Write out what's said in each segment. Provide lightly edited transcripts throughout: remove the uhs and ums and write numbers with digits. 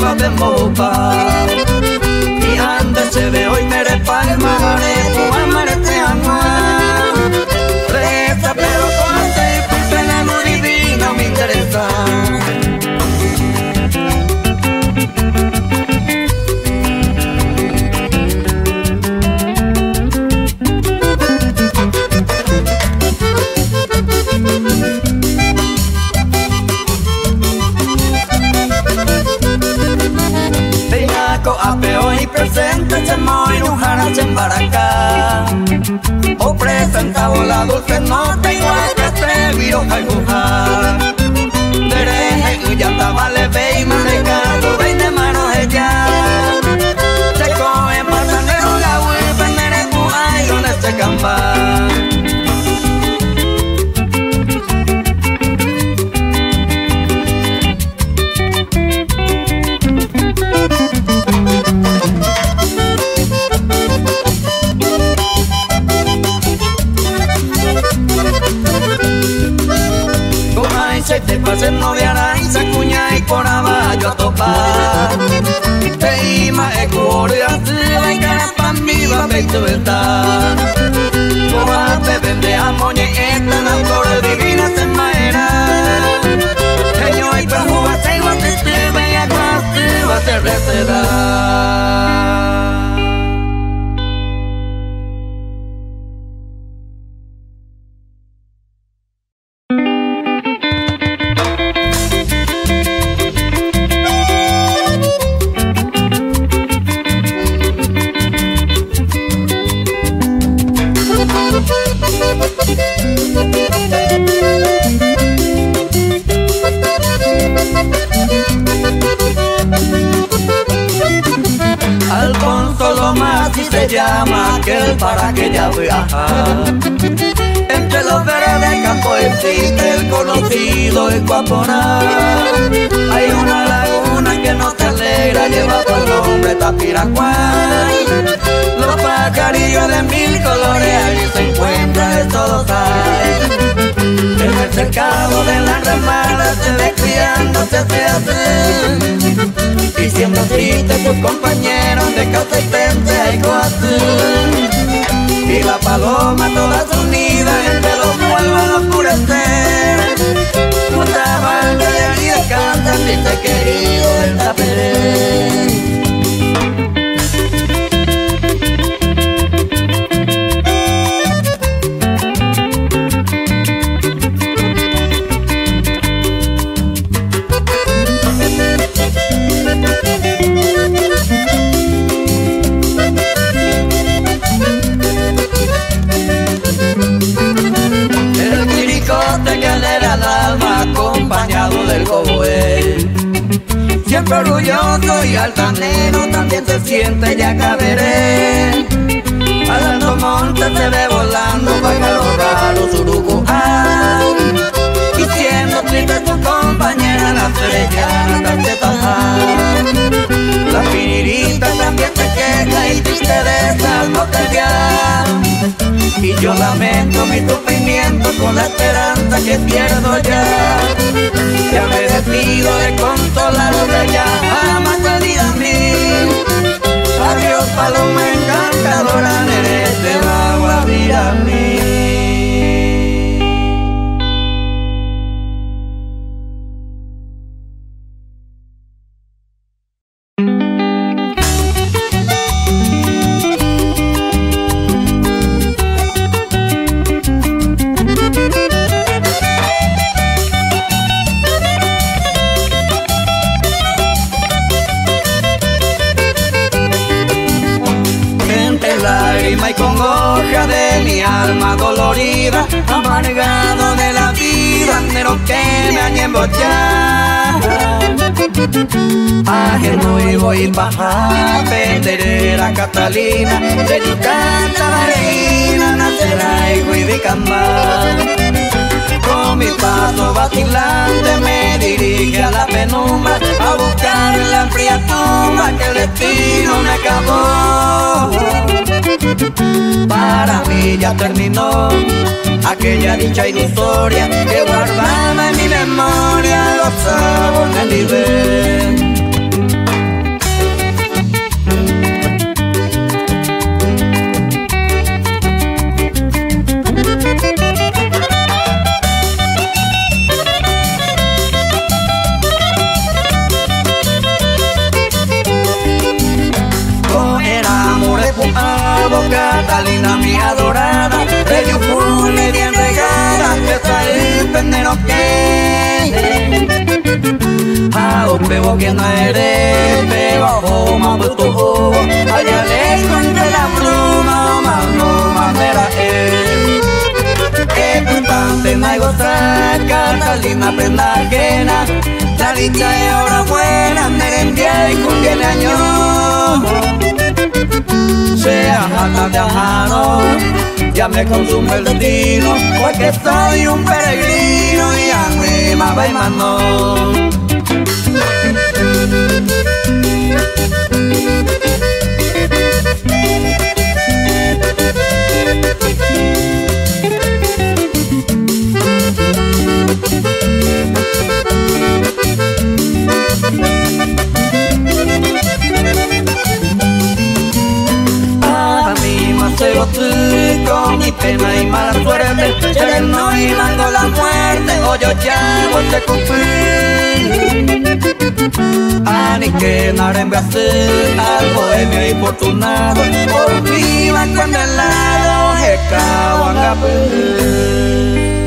va de mopa. Y antes se ve hoy mere palma, tu amare te ama. Reza pero con hacer, porque la luz divina me interesa. Apeo y presente se moi nujara se embaracá. O presenta la dulce nota igual que se viro jaibuja. Dereje y ya estaba le ve y manejado vein de manos ella. Se coge pasanero la huepa en el cuay donde se campa. Se te pase noviara y se cuña y por abajo a topar. Te ima e cuore a se y cara pan viva peito verdad. Toda te vende a moñe esta la flor divina se maera. Señor y perjuga se iba a te veía cuando va a ser receda. Alfonso Lomas y se llama aquel para que ella viaja. Entre los verdes campo existe el conocido Ecuaponá. Hay una laguna que no se alegra, lleva por nombre Tapiracuay. Los pajarillos de mil colores allí se encuentran, de todos hay. En el cercado de la ramada se ve criándose se hace. Y siendo triste sus compañeros de causa y pente y coazón. Y la paloma todas unidas entre los vuelve a oscurecer. Otra banda de heridas cantan, dice querido el taperé. Acompañado del gogoé, siempre orgulloso y altanero, también se siente ya caberé. Al alto monte se ve volando pájaros raros uruguay. Y siendo triste su compañera la estrella cante tajar. La pinirita también se queja y triste de esas botellas. Y yo lamento mi sufrimiento con la esperanza que pierdo ya. Ya me despido de consolarme ya, jamás salida a mí. Adiós paloma encantadora, eres de agua vida a mí. Y con hoja de mi alma dolorida, amargado de la vida, pero que me han embochado. Ajeno y voy bajar, penderera Catalina, de Yucatán, Marina, nacerá y Huidicambá. Con mi paso vacilante me dirige a la penumbra, a buscar la fría tumba que el destino me acabó. Para mí ya terminó aquella dicha ilusoria que guardaba en mi memoria los sabores del nivel. Catalina mi adorada, de Yufune bien regada, que está el penero que pego que no eres, pego más de tu allá lejos entre la bruma, mano manera que cantante no hay gozar, Catalina prenda ajena, la dicha es hora buena, merendía y conviene años. Sea jata de ajano, ya me consume el destino, porque soy un peregrino y a mí me va y mano. Con mi pena y mala suerte, sereno y mando la muerte, o yo ya voy a cumplir. Ani que nada en Brasil, al bohemio y fortunado, por viva cuando el lado je caguangapé.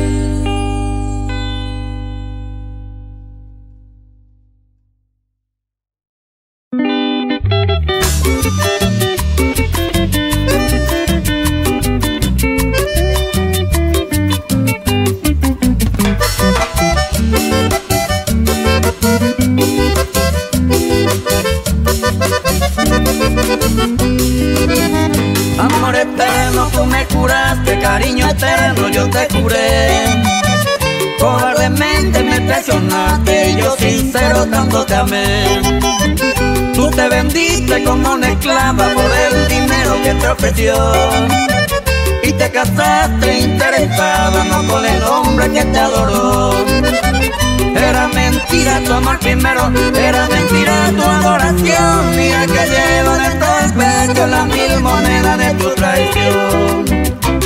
Amor eterno, tú me curaste, cariño eterno, yo te curé. Cobardemente me traicionaste, yo sincero tanto te amé. Tú te vendiste como una esclava por el dinero que te ofreció, y te casaste interesada, no con el hombre que te adoró. Era mentira tu amor primero, era mentira tu adoración, mira que llevo dentro del pecho las 1000 monedas de tu traición.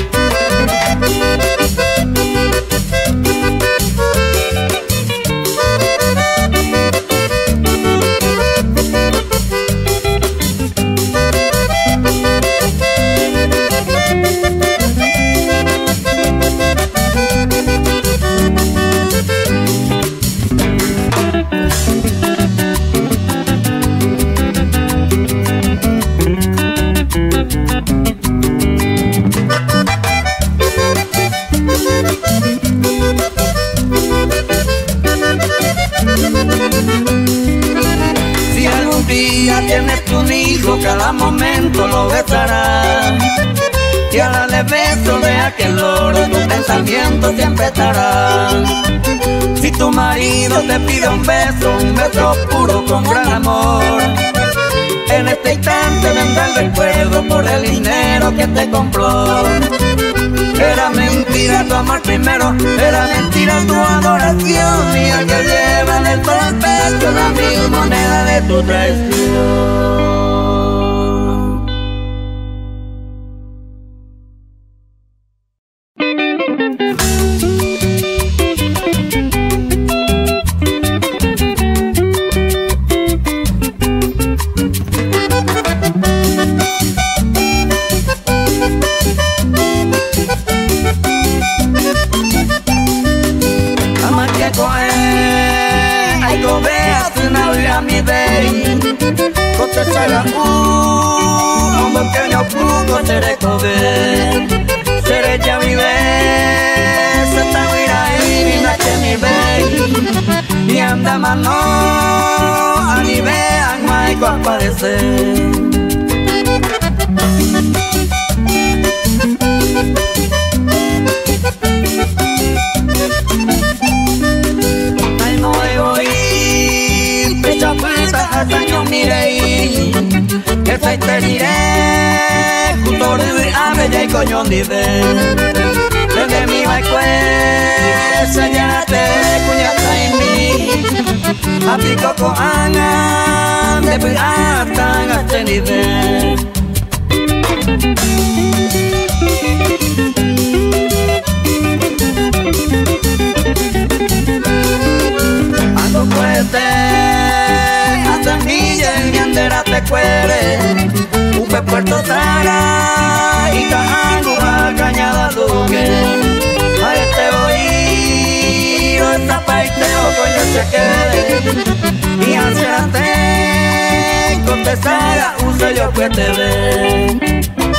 Si algún día tienes un hijo, cada momento lo besará, y al darle beso de aquel oro, tu pensamiento siempre estará. Si tu marido te pide un beso puro con gran amor, en este instante vendrá el recuerdo por el dinero que te compró. Era mentira tu amor primero, era mentira tu adoración, mía que lleva en el pecho las 1000 monedas de tu traición. Y anda mano a ni vean maico aparecer. Ay no voy pecha puesta hasta yo mirei, que se te diré justo de ave ya y coño dive. Desde mi baicue señalate cuñata en mí, aplico con ana de pirata en este nivel. Ando fuerte hasta milla y andera te cuere, Upe Puerto Sara y se quede y adelante contestará uso yo que te ve.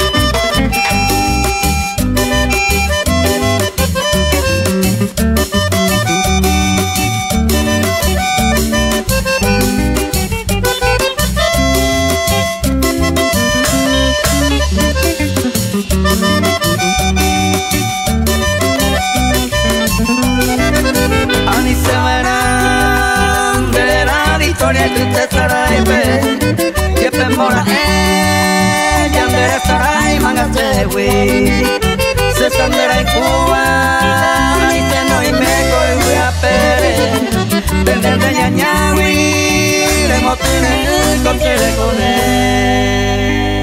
Ani se verán de la victoria y tristeza y pe que pemora ya enderezará y mangase güey se sandera en Cuba y se no y me voy a pere vender de ñañawi le motine con él.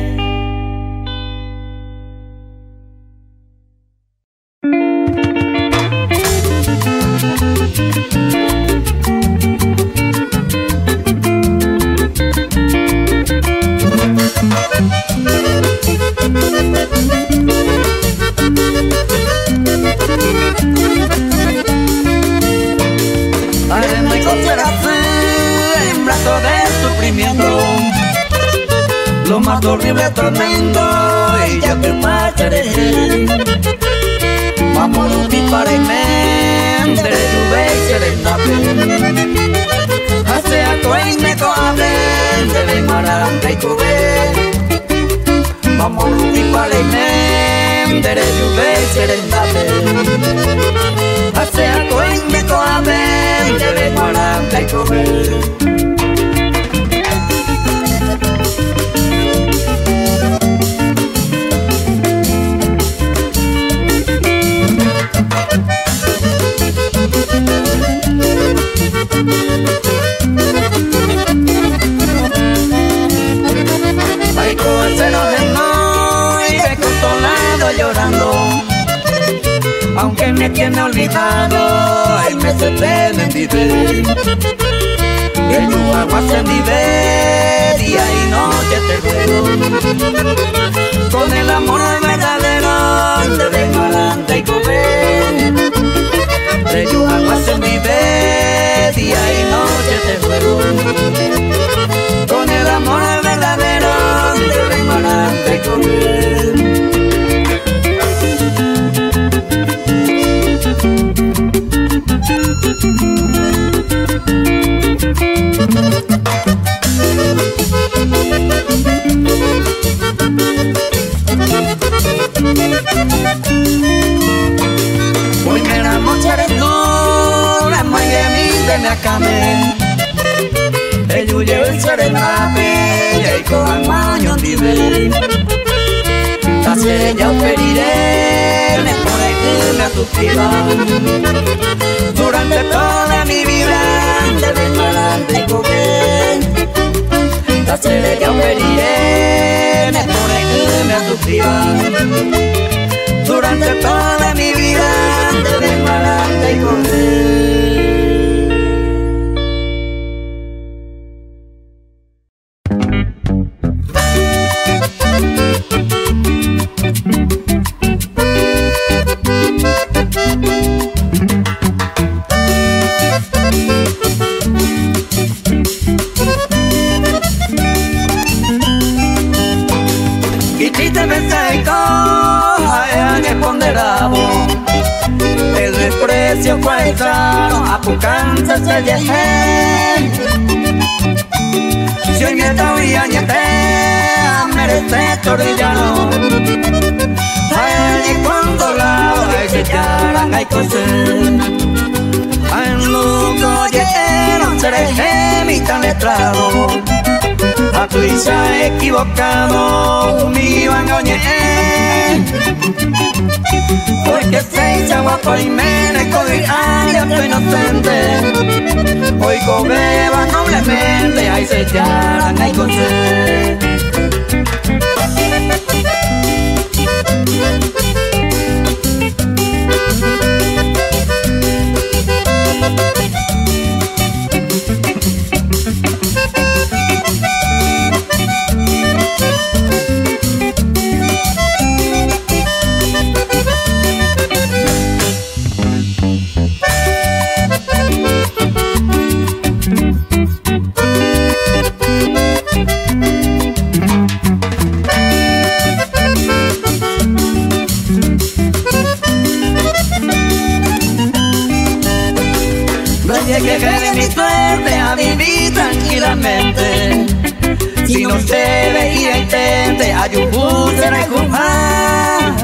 Además conservarse en brazos de sufrimiento, lo más horrible tormento y ya que pasaré. Vamos a disparar en mente de lluvia y serenate. Hace acto y me coable de maranta y cubé. Vamos a disparar en mente de lluvia y serenate. Hace acto y me coable de maranta y cubé. Ay, con se nos no y de consolado llorando, aunque me tiene olvidado, ay, me se me vive. El tu agua se vive, día y noche te ruego, con el amor verdadero te vengo adelante y comer. El tu agua se vive, día y noche te ruego, con el amor verdadero te vengo adelante y comer. Hoy me la mochare tú, la Miami de la came. El yuye el serenape, el cojan maño vive. La sella operiré, me pone que me sufrirá. Durante toda mi vida, de desmalante y comer. La sella operiré, me pone que me sufrirá. Durante toda mi vida, de desmalante y comer. El desprecio cuesta a tu cáncer se llegue. Si hoy me estoy añete a merecer torillano, ay, cuando lado hay que echarán hay coser. En luto lleno seré mi tan letrado, a tu hija equivocado mi van a porque se hizo guapo y me recogí, ay, yo soy inocente. Hoy cobeba noblemente, ay, se echarán, ay, con sed. mente. Si no se ve y intente, ayubu será kumha.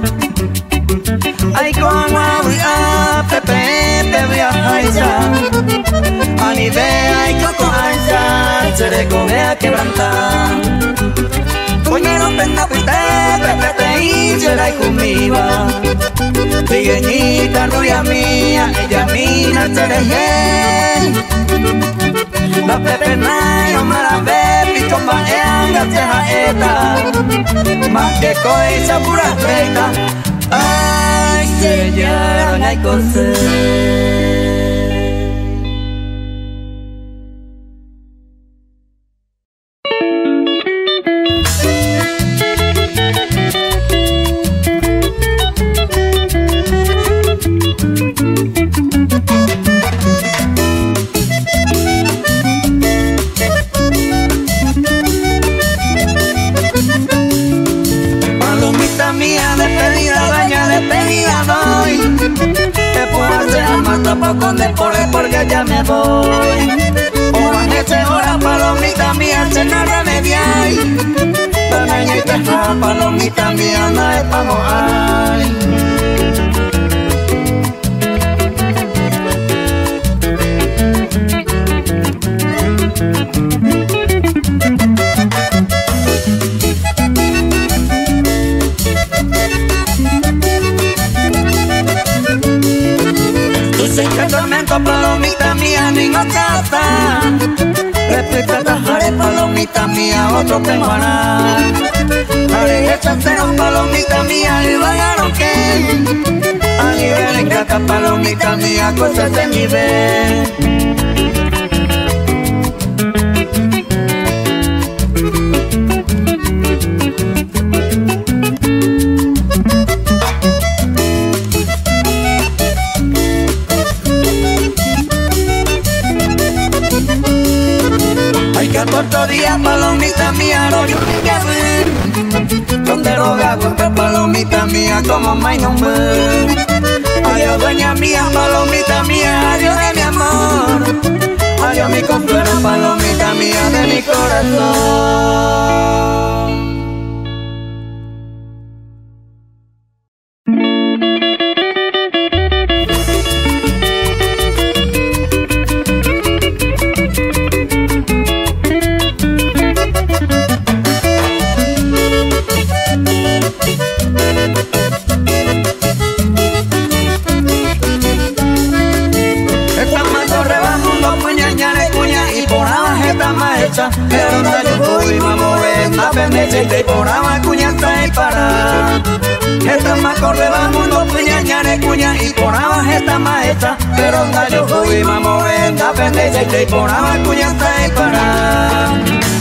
Ay con a pepe pepe aisa. Ani ve ay coco aisa, seré come quebrantar. Coñero penna pite pepe y será kumiba. Trigueñita rubia mía, ella mina seré. La pepe nayo maravé, pichomba anga teja eta. Más que coisa pura feita. Ay, se llevan a coser. Porque ya me voy. O ese hora palomita mía se no remediai. Panañita palomita mía no es pa' mojar. Palomita mía, ni no casa. Respeta jare palomita mía, otro penguaná. Jare echacero palomita mía, y vagaron que. A nivel en caca palomita mía, cosas de nivel. Otro día palomita mía, no yo ni que ver. Donde roga golpe palomita mía, como my number. Adiós dueña mía, palomita mía, adiós de mi amor. Adiós mi consuelo, palomita mía de mi corazón. Pero no yo voy a mover, a pendiente y por agua cuña está el para. Esta más corre va mundo puña ñare cuña y por agua esta maestra. Pero no yo voy a mover, a pendiente y por agua cuña está el para.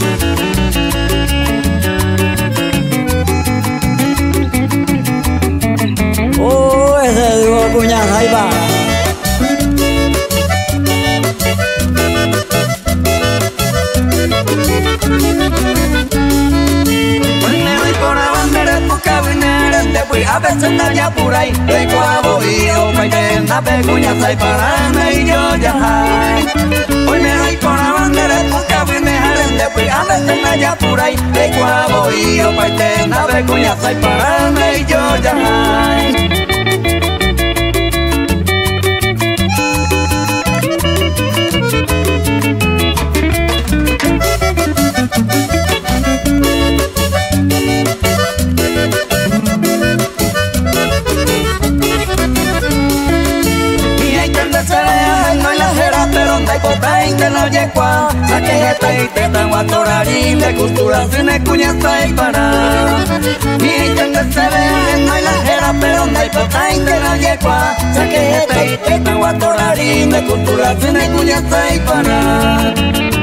Oh, ese digo cuña ahí va. A veces nadie por ahí, de cuavo y yo me entienda pecuña, sai para y yo ya. Hoy me doy con la bandera, porque voy me jalen después. A veces nadie por ahí, de cuavo y yo me entienda pecuña, sai para y yo ya. Que no llegó, saque esta y te tan guatorarín de cultura fina cuña está y para. Mi gente se ve, no hay la jera, pero no hay pota y que no llegó, saque esta y te tan guatorarín de cultura fina cuña está y para.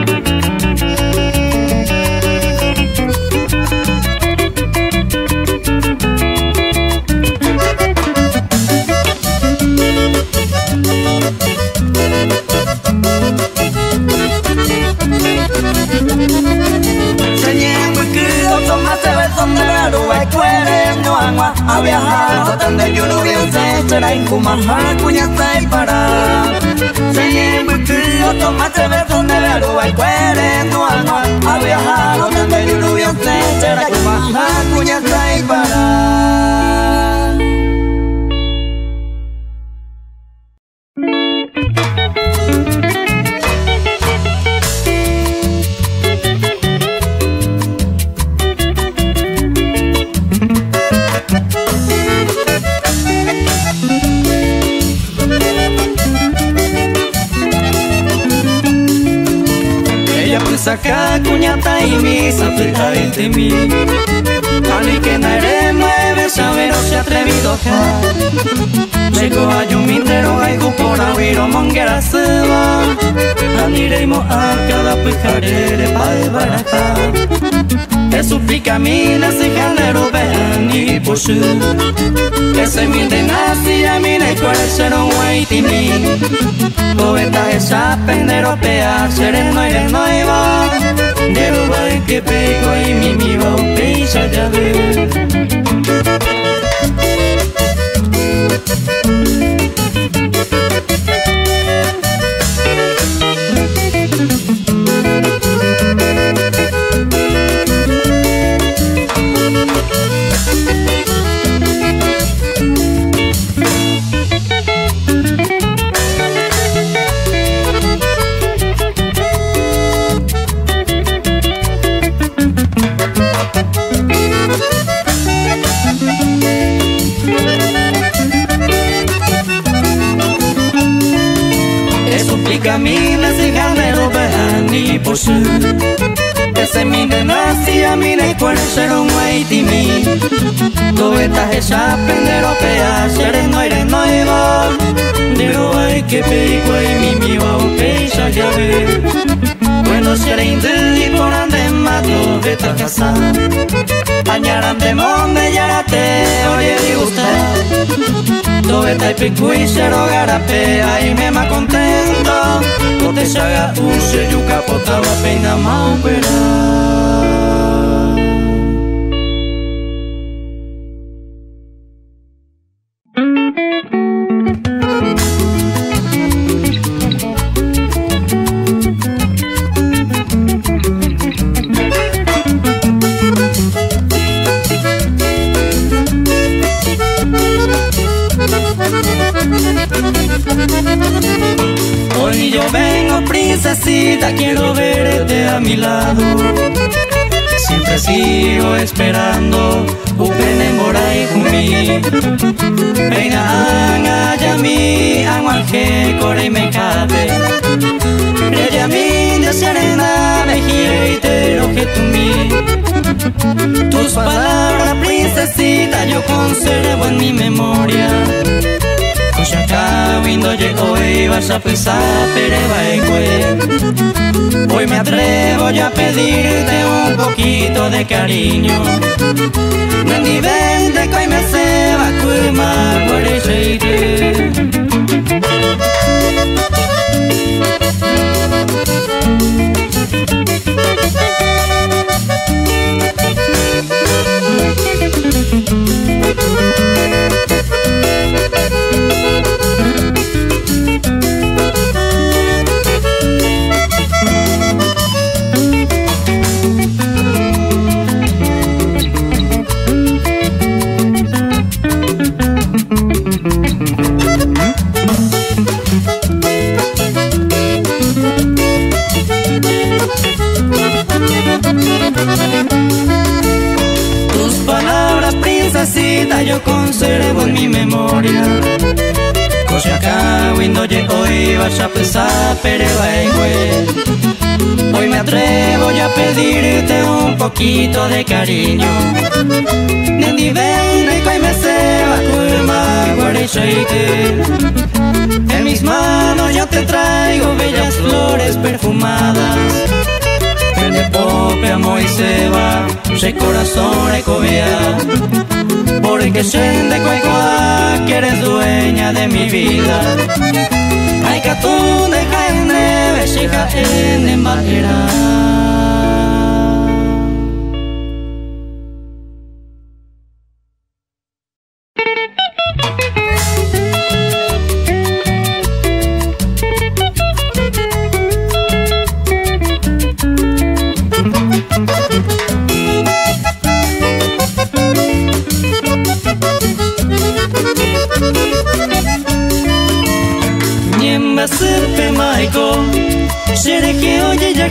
A viajar, donde yo no piense, en Cumaja, cuña está y para. Se lleva el tío, tomate verde, ne vero vai quere no alma a viajar no te me no bien será que baja cuña trae para. Saca cuñata y misa fija de mí. Ani que naire mueve saber o se atrevido acá. Llegó a un mindero hay por abrir o monguera se va. Aniremos a cada pijarere pa' baracá. Es su picamina si jaldero vean y por su. Que se minde nazi a mi ne cuerce no wait me. Poeta esa pendero pea sereno y va. Dero va que pego y mi va un peixa ya ve. Camina si jaldero vean y por su. Que se minde nazi a mi ne cuerce no wait me. Poeta esa pendero pea sereno y va. Dero hay que pego y mi va un peixa ya ve. Bueno seré indeli por ande mato de esta casa. Añaran de monde yarate oye y usted. Poeta y picuí cero garape ahí me ma contento. No te saga use yuca potaba peina maupera. Hoy yo vengo princesita, quiero verte a mi lado. Siempre sigo esperando upen morai kumi. Venga anga yami angwaje kore me cabe. Ella mi de serena me gira lo que tú mi. Tus palabras princesita yo conservo en mi memoria. Acá viendo llegó y vas a pensar pero hoy me atrevo ya a pedirte un poquito de cariño. No ni vente que hoy me se va a cuimar por el tus palabras princesita yo conservo en mi memoria. Cosa acá viendo hoy vas a pensar pero hoy me atrevo ya a pedirte un poquito de cariño. Nendi ven y hoy me se va a cuimar en mis manos yo te traigo bellas flores perfumadas. De pope amo y se va, se corazón recobia. Porque siente que eres dueña de mi vida. Ay que tú deja en neve, hija en embajera.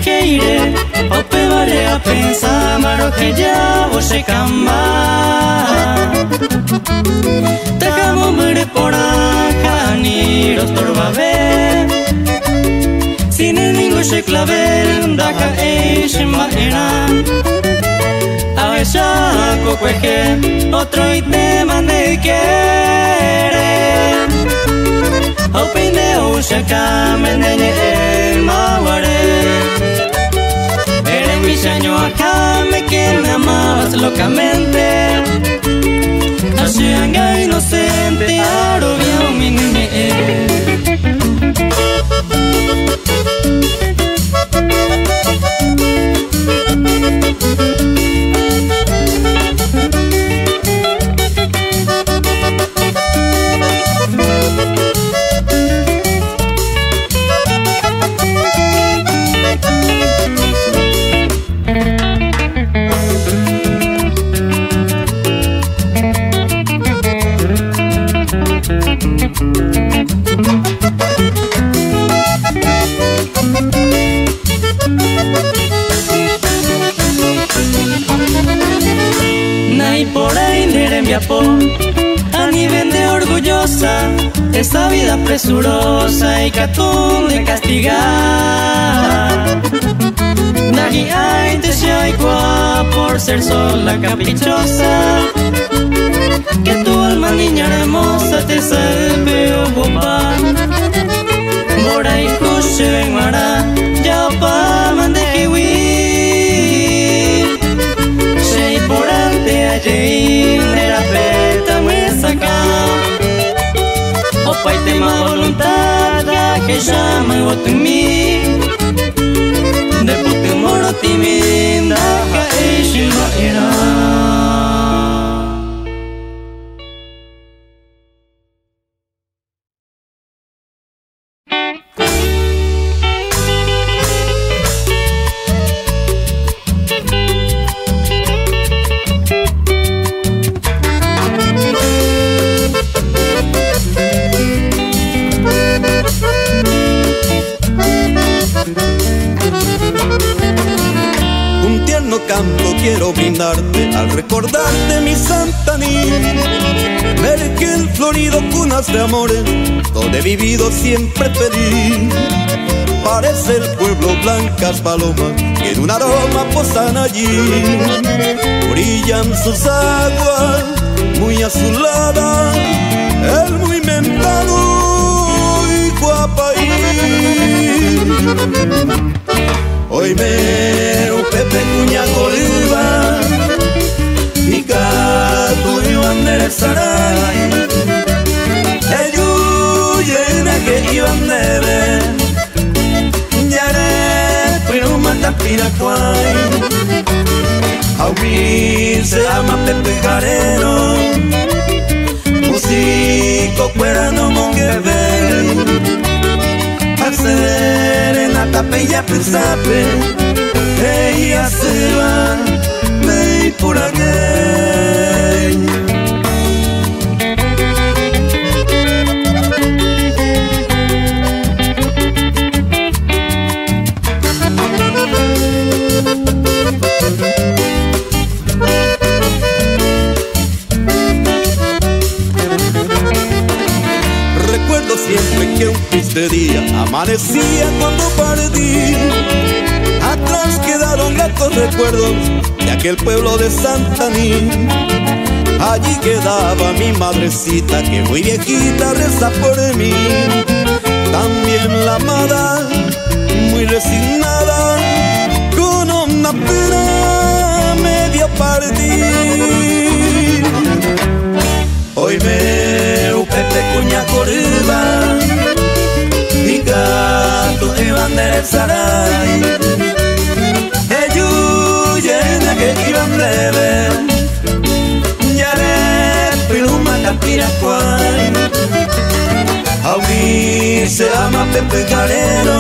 que iré, o pevaré a pensar, maro que ya vos se camba. Dejamos morir por acá, ni los torbabe. Sin el ningo se clavel, daca e se maena. A ella cocueje, otro y te mande quiere. Opine ushaka mendeñe el maguare. Eres mi sueño acá, me que me amabas locamente. Así anga inocente, aro bien mi niñe. Nay por ahí nerembiapo, a nivel de orgullosa, esta vida presurosa y catún de castigar. Nagi ay te shaikwa por ser sola caprichosa, que tu alma niña hermosa te salve o guapa. Mora y kushe ven mara, ya pa mande kiwi. Shei por ante allí, nera peta me saca. Opa y tema voluntad, que llama y voto en mí. De puto moro timinda, que shilva era. Quiero brindarte al recordarte mi Santaní, ver que el florido cunas de amores donde he vivido siempre feliz. Parece el pueblo blancas palomas que en un aroma posan allí. Brillan sus aguas muy azuladas, el muy mentado y guapaí. Hoy me Pepe Cuña Coliva y Catu y Bandera Saray, ellos llena que iban de ver, Yare, pero manda Piracuay. A mí se llama Pepe Carero, músico cuerano monguevel. Serenata peya pensape, ella se va, me por aquí. Siempre que un triste día amanecía cuando partí, atrás quedaron gratos recuerdos de aquel pueblo de Santaní. Allí quedaba mi madrecita que muy viejita reza por mí. También la amada, muy resignada, con una pena media partir. Hoy veo Pepe Cuña Coriba y Gato y Bandera Saray, ellos llena que iban de ver, Yare, Piluma, Capiracuay. A mí se llama Pepe Carero,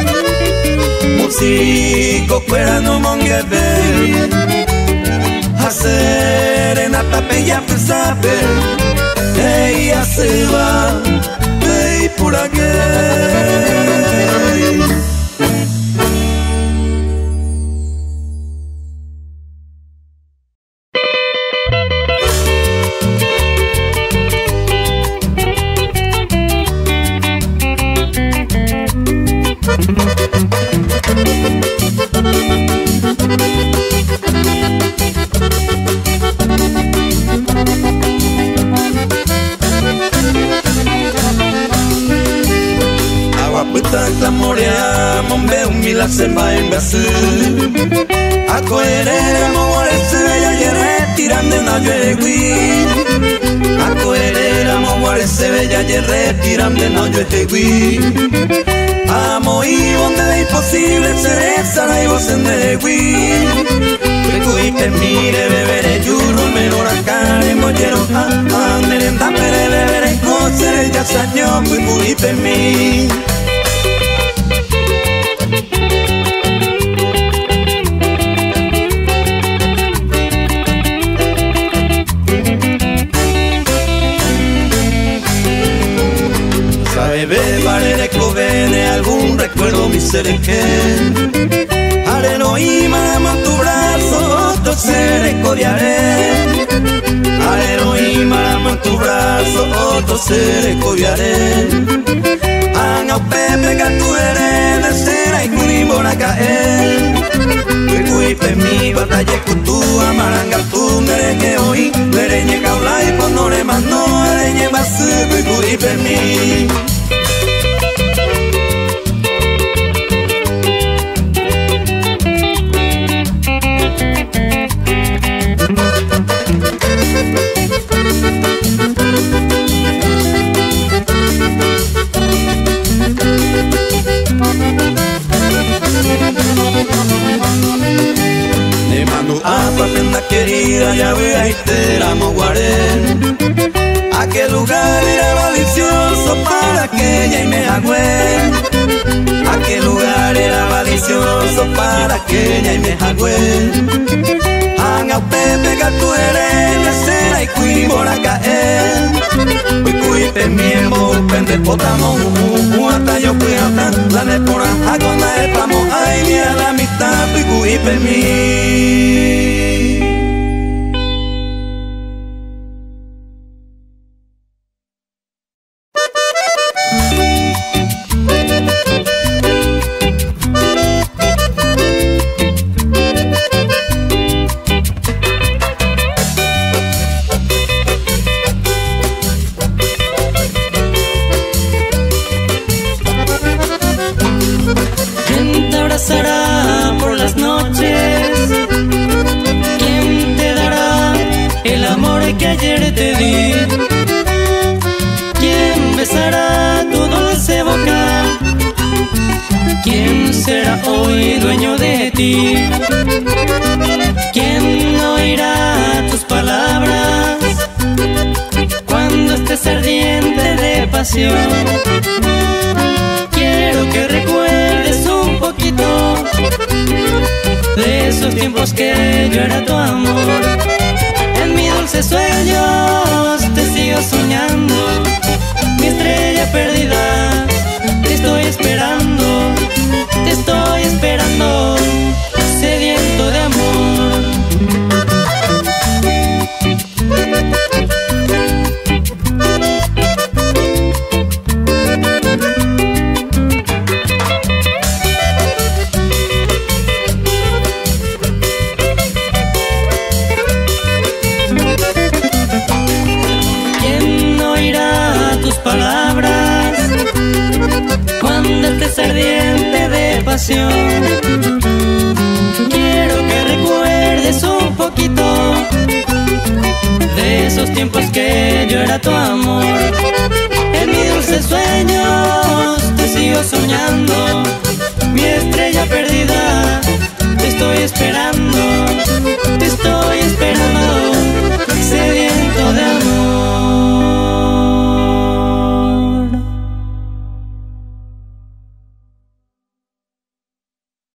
músico cuerano monguevel. A serenata peya pensape, ella se va, ve por aquí. se va en base a coherera amor se bella y retirando una yuegui a coherera amor se bella y retirando una yuegui amo y donde es imposible ser esa y vos en degui que mire beberé yurro menor acá en mollero merenda pere beberé coser ya sañó muy pe mí sabe beberé covene algún recuerdo mi seré Areno y marama tu brazo, otro se codiaré. Areno y marama tu brazo, otro se codiaré. Anga pepe tu herena, será y cuimora caer. Cuipe mi batalla cutu, amaranga tu merengue hoy. Merengue caula y ponore mano, merengue basu, cuipe mi. Ne mando a papenda querida, ya voy a irte la moguarén. Aquel lugar era delicioso para que ella y me agüe. Aquel lugar era delicioso para que ella y me agüe. Anga pepe gatu herena será y cuimora caer. Cuipe miembo pende potamo hasta yo cuiata la de por agona estamos ay ni a la mitad cuipe mi. Por las noches, ¿quién te dará el amor que ayer te di? ¿Quién besará tu dulce boca? ¿Quién será hoy dueño de ti? ¿Quién oirá tus palabras cuando estés ardiente de pasión? Quiero que recuerdes un poquito de esos tiempos que yo era tu amor. En mis dulces sueños te sigo soñando, mi estrella perdida. Te estoy esperando, sediento de amor. Ardiente de pasión, quiero que recuerdes un poquito de esos tiempos que yo era tu amor. En mis dulces sueños te sigo soñando, mi estrella perdida. Te estoy esperando, te estoy